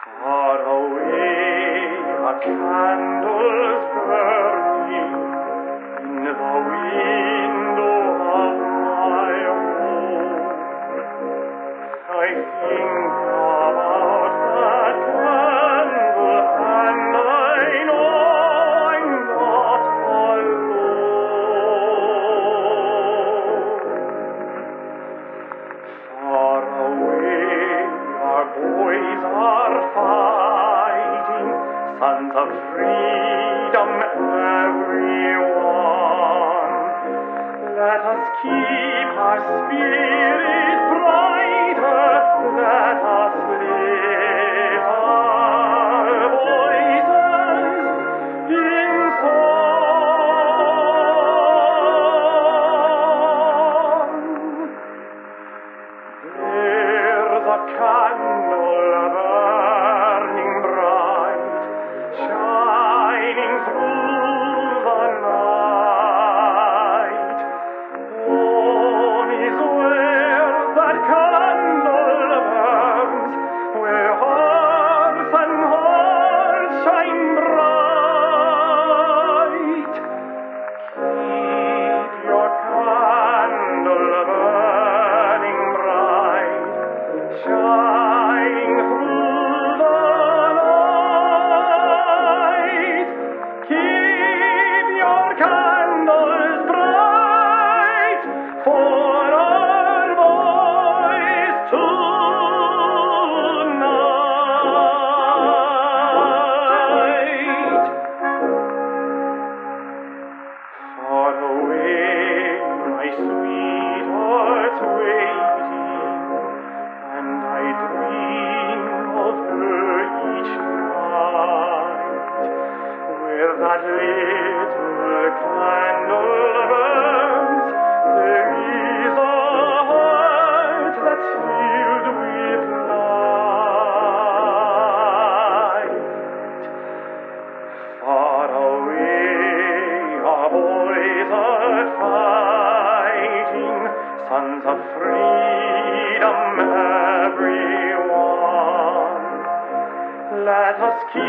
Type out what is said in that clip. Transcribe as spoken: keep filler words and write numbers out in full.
Far away are candles burning in the window of my home. I think about that candle and I know I'm not alone. Far away our boys are fighting, sons of freedom everyone. Let us keep our spirit brighter, let us lift our voices in song. There's a candle burning bright, shining through the night. Home is where that candle burns, where hearts and hearts shine bright. Keep your candle burning bright, shining through the night. Keep your candles bright for our boys tonight. Far away my sweetheart's waiting, and I dream of her each night. Where that little candle burns, there is a heart that's filled with light. Far away our boys are fighting, sons of freedom everyone. Let us keep